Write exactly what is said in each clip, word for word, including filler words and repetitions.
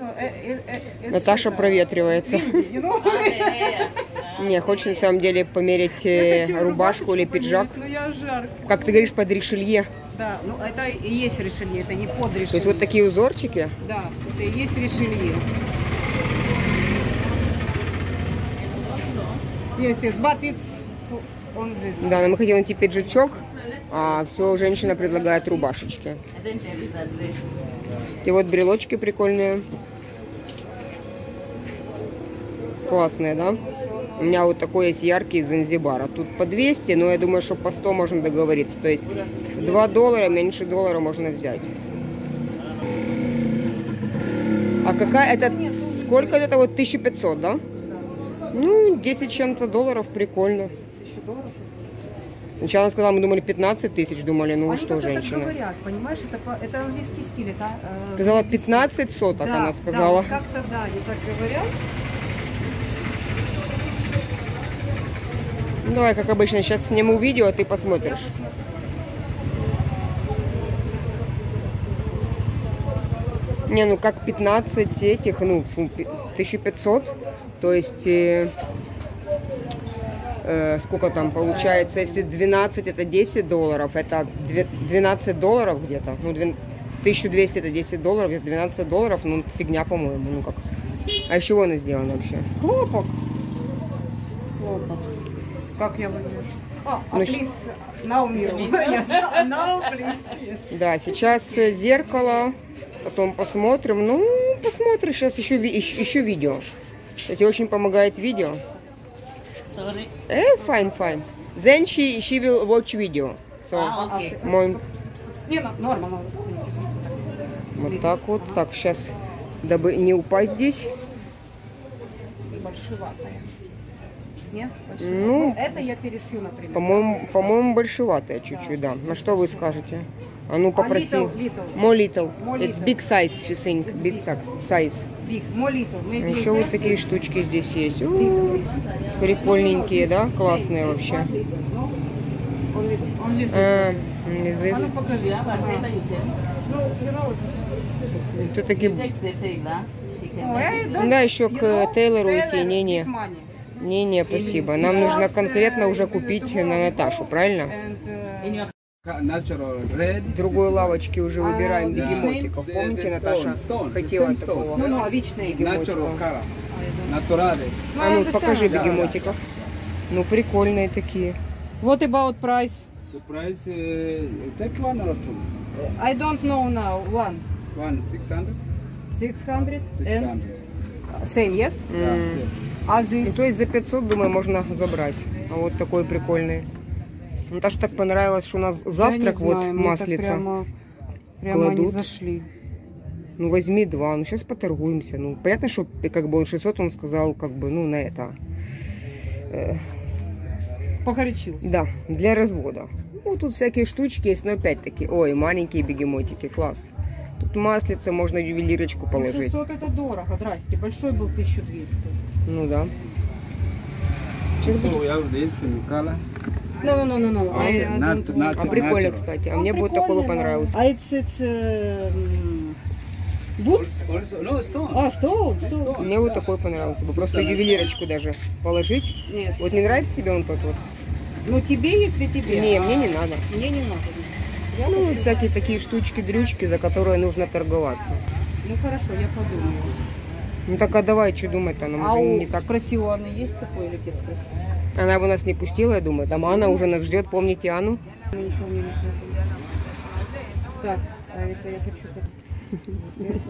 Наташа проветривается. Не, хочешь на самом деле померить рубашку или пиджак? Как ты говоришь, под ришелье? Да, ну это и есть ришелье, это не под ришелье. То есть вот такие узорчики? Да, это и есть ришелье. Yes, yes, but it's on this. Да, но мы хотим найти пиджачок, а все, женщина предлагает рубашечки. И вот брелочки прикольные. Классные, да? У меня вот такой есть яркий из Занзибара. Тут по двести, но я думаю, что по сто можно договориться. То есть два доллара, меньше доллара можно взять. А какая это? Сколько это? Вот тысяча пятьсот, да? Ну, десять чем-то долларов, прикольно. Сначала она сказала, мы думали пятнадцать тысяч, думали, ну они что, женщина. Так говорят, понимаешь, это, это английский стиль. Это, э, сказала пятнадцать соток, да, она сказала. Да, как-то да, они так говорят. Ну, давай, как обычно, сейчас сниму видео, а ты посмотришь. Не, ну как пятнадцать этих, ну, тысяча пятьсот, то есть, э, э, сколько там получается, если двенадцать это десять долларов, это двенадцать долларов где-то, ну, тысяча двести это десять долларов, это двенадцать долларов, ну, фигня, по-моему, ну как. А из чего она сделана вообще? Хлопок. Хлопок. Как я выгляжу? А, ну, please, now mirror. Yes, now, please, yes. Да, сейчас зеркало, потом посмотрим. Ну, посмотрим, сейчас еще, еще, еще видео. Кстати, очень помогает видео. Sorry. Eh, fine, fine. Then she, she will watch video. So, Ah, okay. мой... Не, нормально. Вот так вот. Так, сейчас, дабы не упасть здесь. Большеватая. Нет? Ну, ну, это я перешью, например. По-моему, по-моему, большеватая чуть-чуть, да. да. На что вы скажете? А ну, попроси. Little, little. More little. More It's little. big size, she think. It's Big big. size. Big. More little. Maybe Еще вот такие штучки здесь есть. У-у-у. Прикольненькие, да? Классные вообще. А, здесь. А ну покажи. Это такие... Ну, да, еще к Тейлору идти. Не-не. Не-не, спасибо. Нам нужно конкретно уже купить на Наташу, правильно? В другой лавочке уже выбираем бегемотиков. Помните, Наташа хотела такого бегемотика? А ну, покажи бегемотиков. Ну, прикольные такие. What about price? The price, uh, take one or two? I don't know now. One. One, six hundred? Six hundred? Six And hundred. same, yes? Yeah, same. А Ну, здесь? то есть за пятьсот, думаю, можно забрать. А вот такой прикольный. Наташе так понравилось, что у нас завтрак вот маслица. Прямо, прямо они кладут. зашли. Ну, возьми два. Ну, сейчас поторгуемся. Ну, понятно, что как бы он шестьсот, он сказал, как бы, ну, на это. Э, Погорячился. да, для развода. Ну, тут всякие штучки есть, но опять-таки, ой, маленькие бегемотики, класс. Тут маслица, можно ювелирочку положить. шестьсот это дорого, здрасте. Большой был тысяча двести. Ну, да. So we have this in color. No, no, no, no. I, I Not- don't not- want. А прикольно, natural. кстати. А Ну, мне будет прикольно, такого да. понравился. А it's, it's um, wood? Also, also, no, stone. А, stone, stone. Мне вот такой понравился бы. Просто ювелирочку даже положить. Нет. Вот не нравится тебе он тот вот? Ну тебе, если тебе. Не, а мне не надо. Мне не надо. Я Ну, вот хочу- всякие такие штучки-дрючки, за которые нужно торговаться. Ну хорошо, я подумаю. Ну так а давай, что думать-то? Нам А уже у не так. спроси, у Анны есть такой или без спроси? Она бы нас не пустила, я думаю. Там Анна уже нас ждет, помните Анну? Ну, ничего мне не нужно. Так, а это я хочу...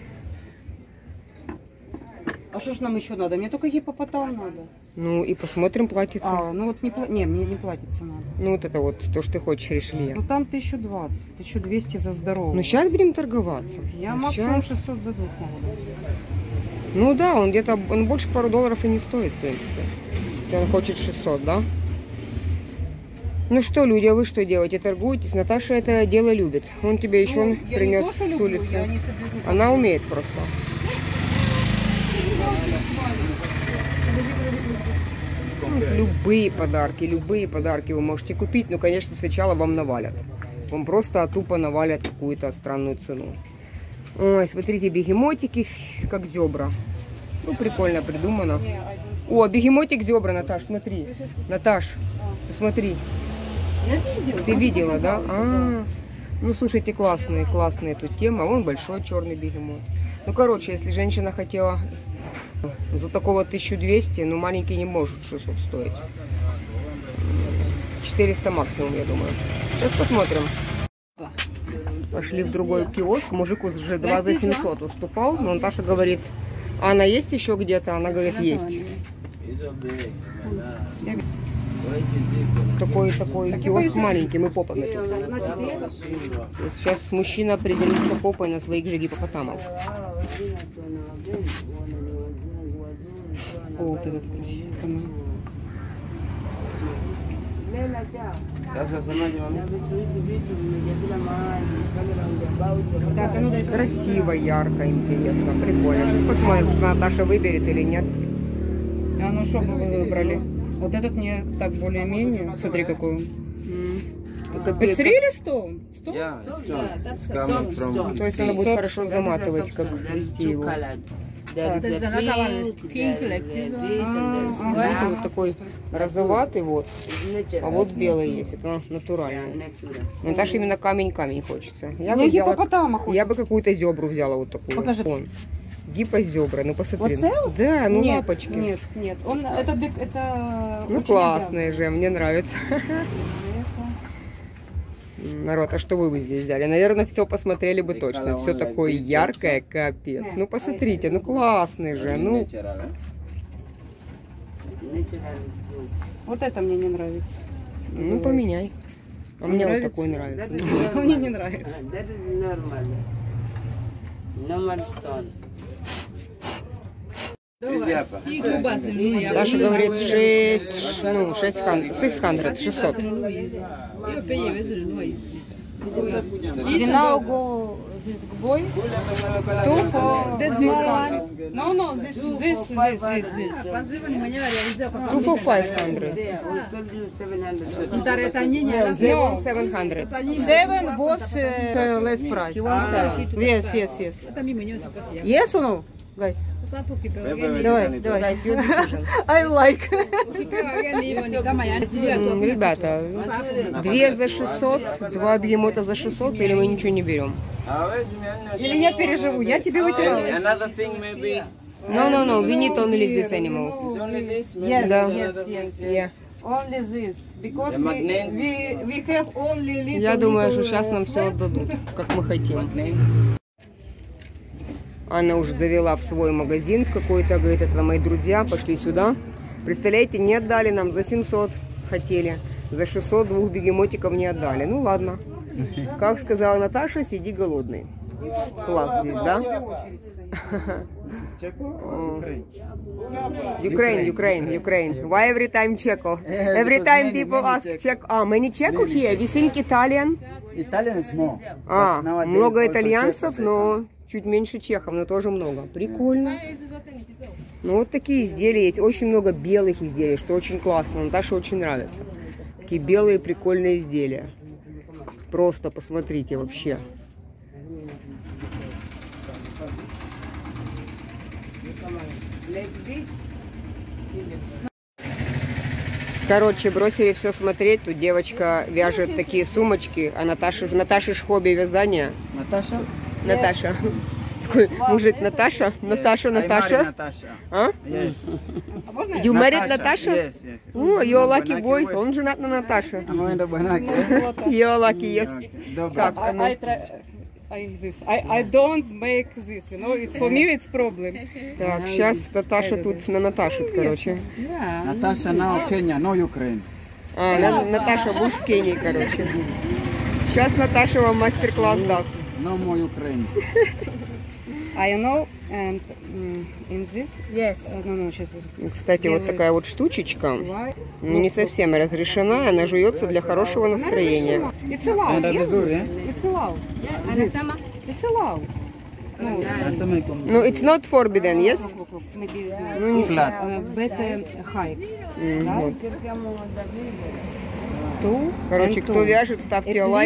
А что ж нам еще надо? Мне только гипопотам надо. Ну и посмотрим, платится. А, ну вот не, пла... не, мне не платится надо. Ну вот это вот, то, что ты хочешь, решили. Ну там тысяча двадцать, тысяча двести за здоровье. Ну сейчас будем торговаться. Я Ну, максимум щас. шестьсот за двух могу дать. Ну да, он где-то, он больше пару долларов и не стоит, в принципе. Если он хочет шестьсот, да? Ну что, люди, а вы что делаете? Торгуетесь? Наташа это дело любит. Он тебе еще Ну, я принес не то, что с люблю, улицы. я не соблюду. Она умеет просто. Ну, любые подарки, любые подарки вы можете купить. Но, конечно, сначала вам навалят. Вам просто тупо навалят какую-то странную цену. Ой, смотрите, бегемотики, как зебра. Ну, прикольно придумано. О, бегемотик зебра, Наташ, смотри. Наташ, посмотри. Ты видела, да? А, ну, слушайте, классные, классная тут тема. Вон большой черный бегемот. Ну, короче, если женщина хотела за такого тысячу двести, ну, маленький не может шестьсот стоить. четыреста максимум, я думаю. Сейчас посмотрим. Пошли в другой киоск. Мужик уже два за семьсот уступал. Но Наташа говорит, а она есть еще где-то? Она говорит, есть. Такой такой киоск маленький, мы попой напьемся. Сейчас мужчина приземлится попой на своих же гипопотамов. О, вот этот красивый. Красиво, ярко, интересно, прикольно. Сейчас посмотрим, что Наташа выберет или нет. А ну что бы вы выбрали? Вот этот мне так более-менее. Смотри, какой. It's really stone? Stone? Yeah, it's stone. It's coming from. То есть она будет хорошо заматывать, как вести его. There is a pink, pink there like is this a one. this, and there's Видите, вот такой розоватый вот, natural. а вот белый есть, это натуральный. Natural. Наташе именно камень-камень хочется. Я бы, Мне взяла, гипопотама хочется. я бы какую-то зебру взяла вот такую. Покажи. Вон. Гипозебра, ну посмотри. Вот это? Да, ну Нет, лапочки. Нет, нет. Он, это, дек- это Ну очень классные же, мне нравится. Народ, а что вы бы здесь взяли? Наверное, все посмотрели бы точно. Все такое яркое, капец. Ну посмотрите, ну классный же. Ну, Natural, huh? Natural is good. Вот это мне не нравится. ну поменяй. А мне вот Нравится? такой нравится. That is normal. Мне не нравится. That is normal. Normal stone. Даша говорит шесть, ну, шестьсот, шестьсот, шестьсот. We now go this boy. Two for this one. No, no, this, this, this, this, this. Two for five hundred. There, we told you seven hundred. No, seven hundred. Seven was uh, less price. He wants seven. Yes, yes, yes. Yes or no, guys? Давай, давай. Guys, your decision. I like. М, Ребята, две за шестьсот, два бегемота за шестьсот, или мы ничего не берем? Или я переживу, я тебе вытирала. Another thing maybe. No, no, no, we need only these animals. It's only this. maybe Yes, Да. yes, yes, yes. Yeah. Only this, because The we, magnet. we, we have only little, Я думаю, little, что сейчас нам все flat. отдадут, как мы хотим. Magnet. Анна уже завела в свой магазин в какой-то, говорит, это мои друзья, пошли сюда. Представляете, не отдали нам за семьсот, хотели, за шестьсот двух бегемотиков не отдали. Ну ладно, как сказала Наташа, сиди голодный. Класс здесь, да? Ukraine, Ukraine, Ukraine. Why every time Checo? Every time people ask Checo. Ah, many Checo here. We think Italian. Italian is more. А, but nowadays много also итальянцев, Czech но чуть меньше чехов, но тоже много. Прикольно. Ну вот такие изделия есть. Очень много белых изделий, что очень классно. Наташе очень нравится. Такие белые прикольные изделия. Просто посмотрите вообще. Короче, бросили все смотреть. Тут девочка вяжет такие сумочки, а Наташа, Наташа ж хобби вязания. Natasha? Наташа. Такой мужик Наташа. Наташа, I married Наташа. Natasha. А? Yes. You married Наташа? Yes, yes. О, you're lucky Banaki boy. boy. Он женат на Наташе. I'm going to Banaki. You're lucky, yes. Okay. Добро. Как I, оно? I try, I this. I, I don't make this. You know, it's for me. It's problem. Так, сейчас Наташа тут на Наташу, короче. Natasha now Kenya, no Ukraine. А, на- Наташа, будешь в Кении, короче. Сейчас Наташа вам мастер-класс даст. No more Ukraine. I know, and mm, in this. Yes. Uh, no, no, сейчас. Ну, кстати, вот такая вот штучечка, Why? ну, не совсем разрешена, она жуется для хорошего настроения. It's allowed. Under the Yes, door, yeah? it's allowed. This. It's allowed. No, Assalamualaikum. Ну, it's not forbidden, yes? look, look, maybe Ну, не Flat. uh, better hike. М, вот. Two. Короче, and кто two. вяжет, ставьте It лайк. little-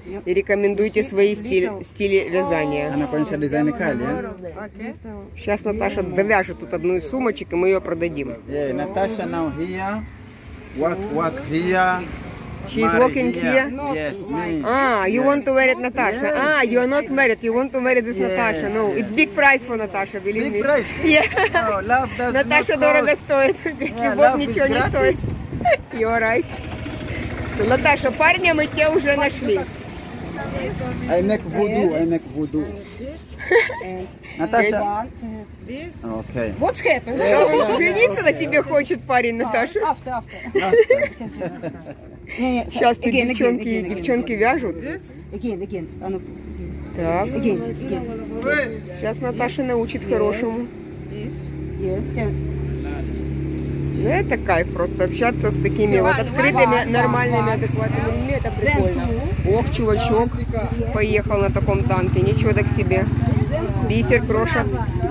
и рекомендуйте свои стили, стили вязания. Она, конечно, дизайн Кали, а? Сейчас Наташа довяжет тут одну из сумочек, и мы ее продадим. Yeah, Natasha now here. Work, work here. She's marry working here? Yes, me. Ah, you want to marry Natasha? Yes. Ah, you are not married. You want to marry this Yes. Natasha? No, it's big price for Natasha, believe me. Big price? Yeah. No, love does Наташа not дорого cost. стоит. Yeah, Любовь love is ничего не стоит. gratis. You're right. So, Наташа, парня мы тебя уже нашли. I make voodoo, I make voodoo. Natasha. Okay. What's happened? Он жениться на тебе хочет парень, Наташа. After, after. Не, не, Сейчас тут again, девчонки, again, again, девчонки вяжут. Again, again. А ну, Так, again, again. сейчас Наташа научит хорошему. Yes, yeah. Ну, это кайф просто общаться с такими вот открытыми, нормальными, адекватными людьми. Это прикольно. Ох, чувачок поехал на таком танке. Ничего так себе. Бисер крошат.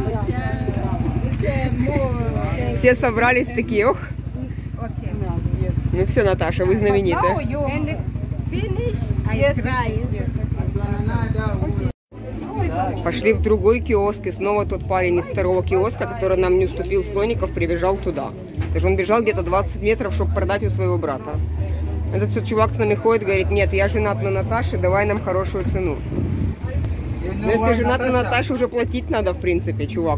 Все собрались такие, ох. Ну все, Наташа, вы знаменитая. Пошли в другой киоск, и снова тот парень из второго киоска, который нам не уступил слоников, прибежал туда. Даже он бежал где-то двадцать метров, чтобы продать у своего брата. Этот все чувак с нами ходит, говорит, нет, я женат на Наташе, давай нам хорошую цену. Но если женат на Наташе, уже платить надо, в принципе, чувак.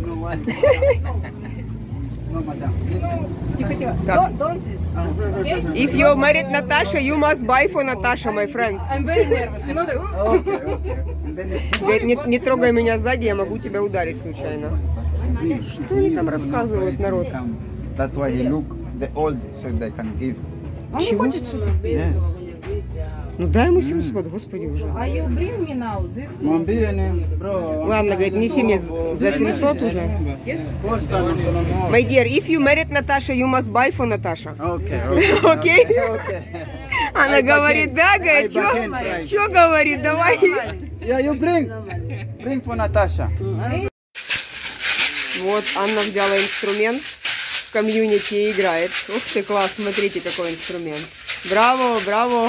Тихо, тихо. Так. Don't, don't this. If you married Natasha, you must buy for Natasha, my friend. I'm very nervous. You know that? Okay, okay. And then you- Говорит, не, не трогай меня сзади, я могу тебя ударить случайно. Что они там рассказывают, народ? That's why he look the old so they can give. Он не хочет шестьсот. Yes. Ну дай ему семьсот, господи уже. А you bring me now this Mombiene, bro. Ладно, говорит, неси мне за семьсот уже. Costa non sono nuovi. My dear, if you married Natasha, you must buy for Natasha. Okay, okay. Окей? Okay. Она говорит, да, говорит, I bargain что price. говорит, давай. Yeah, you bring. Bring for Natasha. Вот, Анна взяла инструмент, в комьюнити и играет. Ух ты, класс, смотрите, какой инструмент. Браво, браво.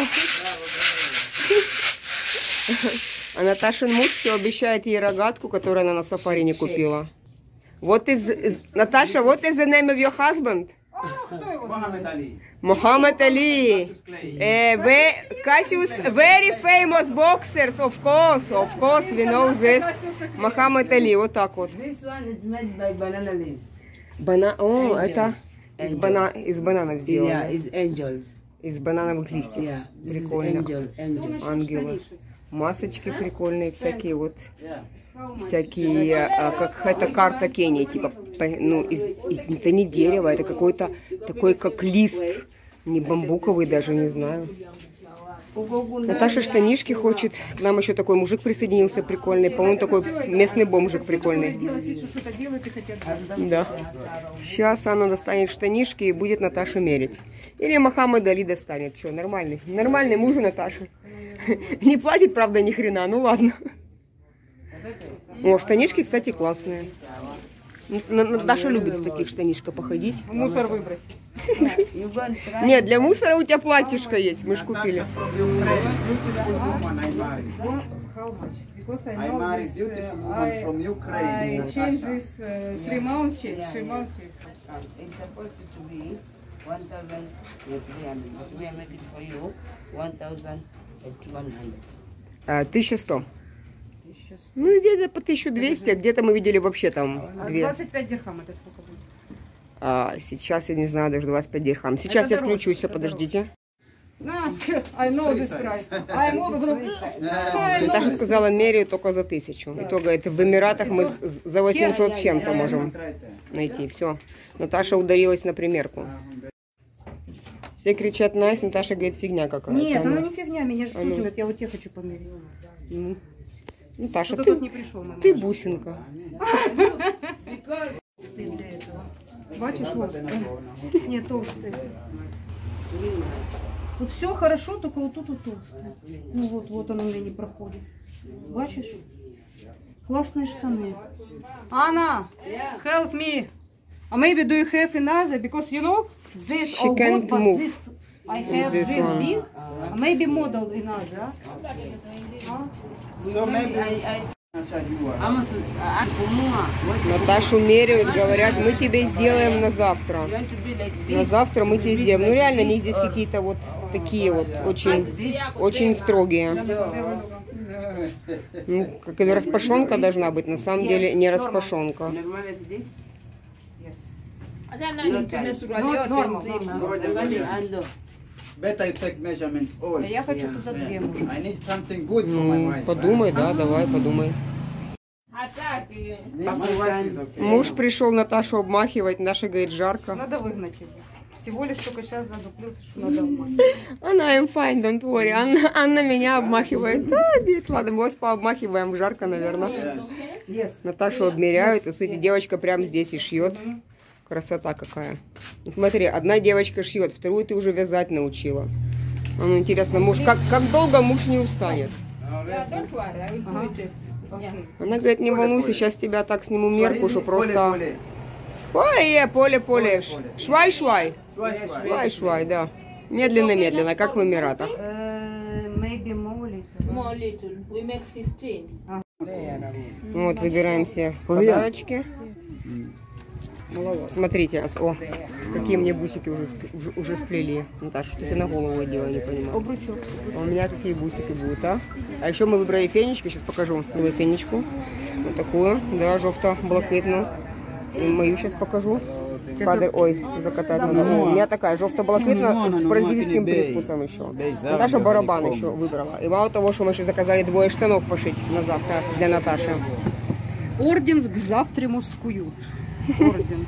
А Наташин муж все обещает ей рогатку, которую она на сафари не купила. What is, is Наташа, what is the name of your husband? Mohammed Ali. Muhammad Ali. Uh, ve- Cassius, very famous boxers, of course, of course, we know this. Muhammad Ali, вот так вот. This one is made by banana leaves. Бана... О, Angels. это из, Angels. бана... из бананов сделано. Yeah, it's angels. Из банановых листьев. Yeah, this is Прикольно. angel, angel. Ангелы. Масочки прикольные, всякие вот. Всякие, а, как это карта Кении, типа, по- ну, из, из- это не дерево, это какой-то такой, как лист. Не бамбуковый даже, не знаю. Наташа штанишки хочет. К нам еще такой мужик присоединился прикольный. По-моему, такой местный бомжик прикольный. Да. Сейчас Анна достанет штанишки и будет Наташа мерить. Или Мохаммед Али достанет. Что, нормальный? Нормальный муж у Наташи. Не платит, правда, ни хрена. Ну ладно. О, штанишки, кстати, классные. Н- Наташа любит в таких штанишках походить. Мусор выбросить. You go and try. Нет, для мусора у тебя платьишко есть. Мы ж купили. Beautiful woman I married. How much? Because I I know married this. beautiful uh, woman I, from Ukraine. I changed this uh, three months. Change, three months. It's supposed to be one thousand three hundred, but we are making for you one thousand one hundred. А, тысяча сто. Ну, где-то по тысяча двести, а где-то мы видели вообще там две. двадцать пять дирхам это сколько будет? А, сейчас я не знаю, даже двадцать пять дирхам. Сейчас я включусь, подождите. На, I know this price. I'm over. Наташа сказала, меряю только за тысячу. И то, говорит, в Эмиратах мы с- за восемьсот с чем-то можем найти. Все. Наташа ударилась на примерку. Все кричат найс, Наташа говорит, фигня какая-то. Нет, Ну, она не фигня, меня же А ну. тут живет, я вот те хочу померить. ну. Наташа, Кто ты, тут не пришел, мама? ты бусинка. Стыд для этого. Бачишь, вот. Нет, толстый. Тут все хорошо, только вот тут вот толстый. Ну вот, вот он у меня не проходит. Бачишь? Классные штаны. Anna, help me. Uh, maybe do you have another? Because you know, this She all can't good, but move. this I have This this, one. big, maybe model in other. So maybe I, I, I I'm a, I, what Наташу меряют, говорят, мы тебе сделаем на завтра. you want to be like this? На завтра мы тебе сделаем. Ну реально, они здесь какие-то вот такие вот, очень, очень строгие. Ну, как и распашонка должна быть, на самом деле не распашонка. Normal like this? Not normal, normal. And uh, better you take measurement all. Я хочу туда Yeah. две. может. I need something good for my Ну, wife. подумай, да, давай, подумай. Me, my wife is okay. Муж пришел Наташу обмахивать, Наша говорит, жарко. Надо выгнать его. Всего лишь только сейчас задуплился, что надо обмануть. Она I'm fine, don't worry. Анна, Анна меня обмахивает. Да, говорит, ладно, мы вас пообмахиваем, жарко, наверное. Yes. Yes. Наташу обмеряют, и, сути, девочка прямо здесь и шьет. Красота какая. Смотри, одна девочка шьет, вторую ты уже вязать научила. Ну, интересно, муж, как, как долго муж не устанет? Ага. Окей. Она говорит, не волнуйся, сейчас тебя так сниму мерку, что Swahili, просто... поле, Ой, е, поле, поле. Поле, поле. Швай-швай. поле. Швай, швай. Швай-швай, да. Медленно-медленно, как в Эмиратах. Uh, maybe more little. More little. We make fifteen. Вот, выбираем все Ой, я. подарочки. Смотрите, ас- о, какие мне бусики уже, сп- уже, уже сплели. Наташа, что тебе на голову одела, я не понимаю. Обручок. А у меня какие бусики будут, а? А еще мы выбрали фенечку, сейчас покажу. Давай фенечку. Вот такую, да, жовто-блакитну. И мою сейчас покажу. Кадр, ой, закатать надо. О, у меня такая жовто-блакитна с бразильским привкусом еще. Наташа барабан еще выбрала. И мало того, что мы еще заказали двое штанов пошить на завтра для Наташи. Орден к завтраму скуют. Орден.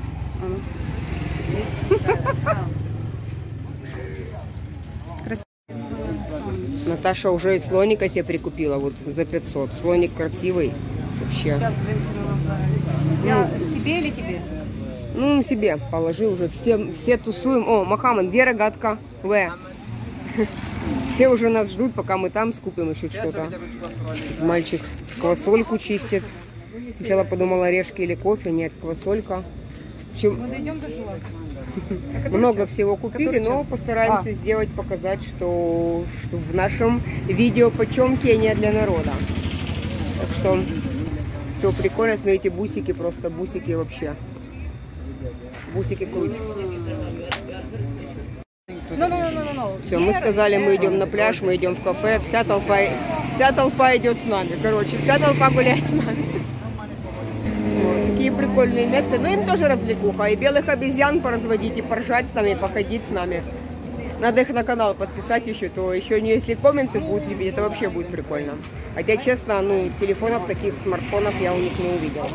Наташа уже и слоника себе прикупила вот за пятьсот. Слоник красивый вообще. Я себе или тебе? Ну, себе положи уже. Все, все тусуем. О, Мохаммед, где рогатка? В. Все уже нас ждут, пока мы там скупим еще что-то. Мальчик квасольку чистит. Сначала подумала, орешки или кофе. Нет, квасолька. В общем, Мы дойдем до желания. много всего купили, но постараемся сделать, показать, что, что в нашем видео почем Кения для народа. Так что все прикольно. Смотрите, бусики, просто бусики вообще. Бусики круть. No, no, no, no, no. Все, мы сказали, мы идем на пляж, мы идем в кафе, вся толпа, вся толпа идет с нами. Короче, вся толпа гуляет с нами. Вот, такие прикольные места. Ну, им тоже развлекуха. И белых обезьян поразводить, и поржать с нами, и походить с нами. Надо их на канал подписать еще, то еще не если комменты будут любить, это вообще будет прикольно. Хотя, честно, ну, телефонов таких, смартфонов я у них не увидела.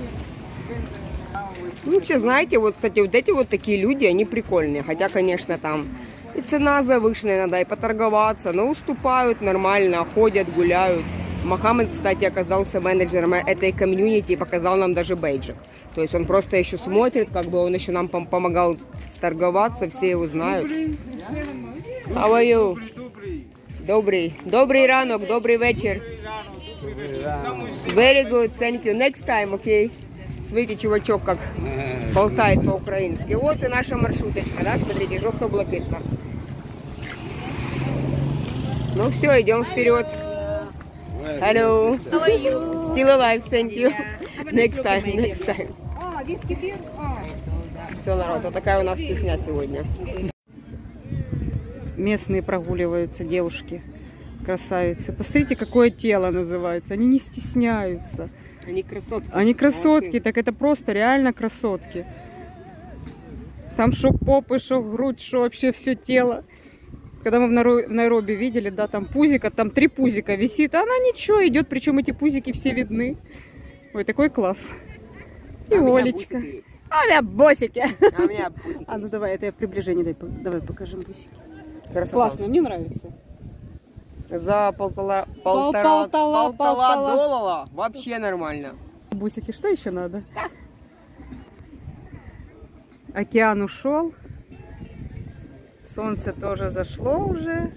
Ну, вообще, знаете, вот, кстати, вот эти вот такие люди, они прикольные. Хотя, конечно, там и цена завышенная, надо и поторговаться, но уступают нормально, ходят, гуляют. Мохаммед, кстати, оказался менеджером этой комьюнити и показал нам даже бейджик. То есть он просто еще смотрит, как бы он еще нам пом- помогал торговаться, все его знают. How are you? Добрый. Добрый ранок, добрый вечер. Very good, thank you. Next time, okay? Смотрите, чувачок как болтает по-украински. Вот и наша маршруточка, да? Смотрите, жовто-блакитно. Ну все, идем вперед. Hello. How are you? Still alive, thank you. Next time, next time. А, виски пир? А. Все, народ, вот такая у нас песня сегодня. Местные прогуливаются, девушки, красавицы. Посмотрите, какое тело называется. Они не стесняются. Они красотки. Они красотки, Молодцы. так это просто реально красотки. Там шо попы, шо грудь, шо вообще все тело. Когда мы в Наро- в Найроби видели, да, там пузика, там три пузика висит, а она ничего идет, причем эти пузики все видны. Ой, такой класс. И А у меня Олечка. бусики есть. А у меня босики. А у меня бусики. А ну давай, это я в приближении, дай, по- давай покажем бусики. Красота. Классно, мне нравится. За полтора, полтора, Полтала, полтора полтала. доллара вообще нормально. Бусики, что еще надо? Океан ушел. Солнце тоже зашло уже.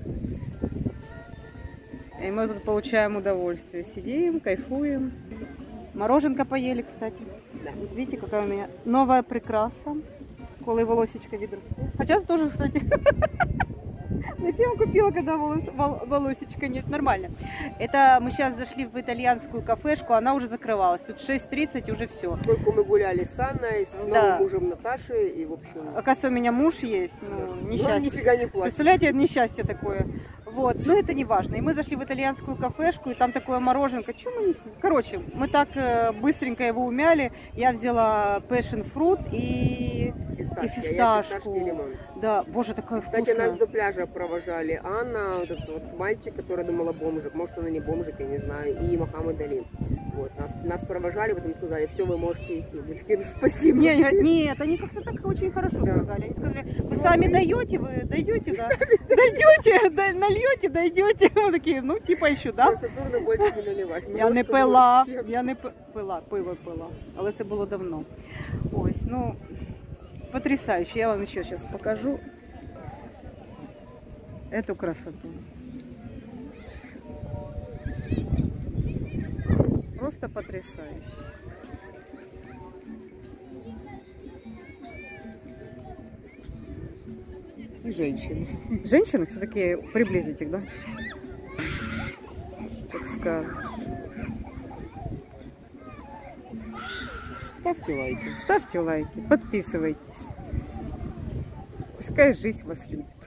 И мы тут получаем удовольствие. Сидим, кайфуем. Мороженка поели, кстати. Вот видите, какая у меня новая прикраса. Коли волосечко відросте. Хотя тоже, кстати. Зачем купила, когда волос, вол, волосечко нет? Нормально. Это мы сейчас зашли в итальянскую кафешку, она уже закрывалась. Тут шесть тридцать, уже все. Сколько мы гуляли с Анной, с Да. новым мужем Наташи, и в общем... Оказывается, у меня муж есть, ну, Ну, он несчастье. нифига не платит. Представляете, это несчастье такое. Вот, но это не важно. И мы зашли в итальянскую кафешку, и там такое мороженка. Чё мы не... с- Короче, мы так э, быстренько его умяли. Я взяла passion fruit и, Фисташки, и а я фисташку. фисташки и лимон. Да, боже, такая Кстати, вкусная. нас до пляжа провожали Анна, вот этот вот мальчик, который думала бомжик, может он и не бомжик, я не знаю, и Мохаммед Али. Вот, нас, нас провожали, потом сказали, все, вы можете идти. Мы такие, ну, спасибо. Не, не, нет, они как-то так очень хорошо Да. сказали. Они сказали, вы сами даете, вы дойдете, да? Дойдете, да, нальете, дойдете. Мы такие, ну, типа еще, да? Все, Сатурна больше не наливать. Я не Немножко пила, вообще. я не пи- пила, пиво пила, але це було давно. Ось, ну, потрясающе. Я вам ще зараз покажу эту красоту. Просто потрясающе. И женщины. Женщины все-таки приблизить их, да? Как скажешь. Ставьте лайки. Ставьте лайки, подписывайтесь. Пускай жизнь вас любит.